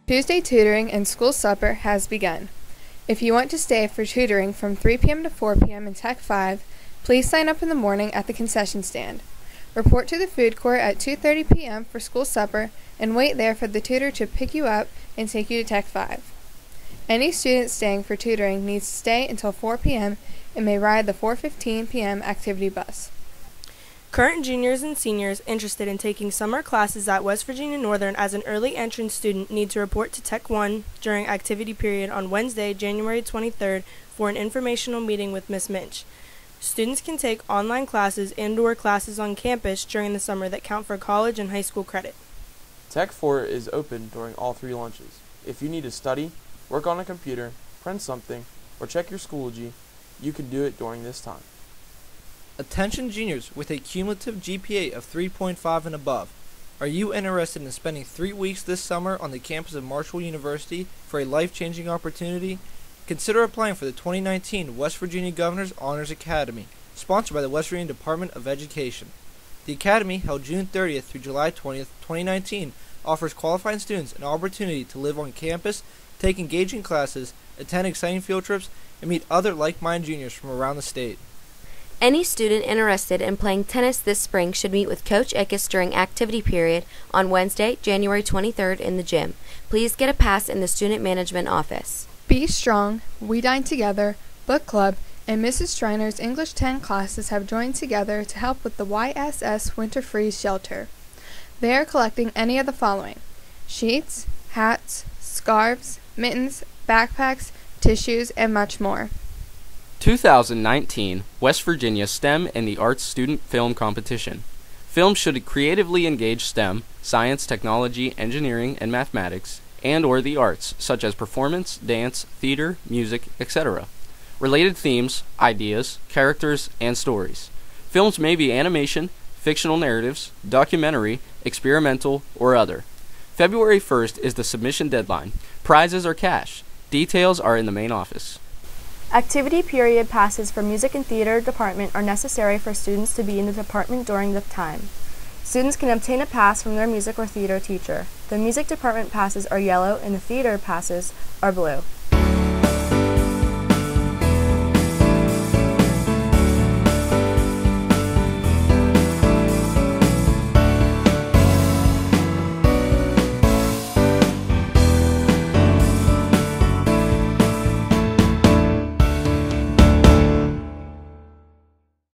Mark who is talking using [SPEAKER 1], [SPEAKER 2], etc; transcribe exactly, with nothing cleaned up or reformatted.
[SPEAKER 1] Tuesday tutoring and school supper has begun. If you want to stay for tutoring from three p m to four p m in Tech five, please sign up in the morning at the concession stand. Report to the food court at two thirty p m for school supper and wait there for the tutor to pick you up and take you to Tech five. Any student staying for tutoring needs to stay until four p m and may ride the four fifteen p m activity bus.
[SPEAKER 2] Current juniors and seniors interested in taking summer classes at West Virginia Northern as an early entrance student need to report to Tech one during activity period on Wednesday, January twenty-third for an informational meeting with Miz Minch. Students can take online classes and or classes on campus during the summer that count for college and high school credit.
[SPEAKER 3] Tech four is open during all three lunches. If you need to study, work on a computer, print something, or check your Schoology, you can do it during this time.
[SPEAKER 4] Attention juniors with a cumulative G P A of three point five and above. Are you interested in spending three weeks this summer on the campus of Marshall University for a life-changing opportunity? Consider applying for the twenty nineteen West Virginia Governor's Honors Academy, sponsored by the West Virginia Department of Education. The Academy, held June thirtieth through July twentieth, twenty nineteen, offers qualifying students an opportunity to live on campus, take engaging classes, attend exciting field trips, and meet other like-minded juniors from around the state.
[SPEAKER 5] Any student interested in playing tennis this spring should meet with Coach Ickes during activity period on Wednesday, January twenty-third in the gym. Please get a pass in the student management office.
[SPEAKER 1] Be Strong, We Dine Together, Book Club, and Missus Schreiner's English ten classes have joined together to help with the Y S S Winter Freeze Shelter. They are collecting any of the following: sheets, hats, scarves, mittens, backpacks, tissues, and much more.
[SPEAKER 6] two thousand nineteen West Virginia STEM and the Arts Student Film Competition. Films should creatively engage STEM, science, technology, engineering, and mathematics, and or the arts, such as performance, dance, theater, music, et cetera. Related themes, ideas, characters, and stories. Films may be animation, fictional narratives, documentary, experimental, or other. February first is the submission deadline. Prizes are cash. Details are in the main office.
[SPEAKER 2] Activity period passes for music and theater department are necessary for students to be in the department during the time. Students can obtain a pass from their music or theater teacher. The music department passes are yellow and the theater passes are blue.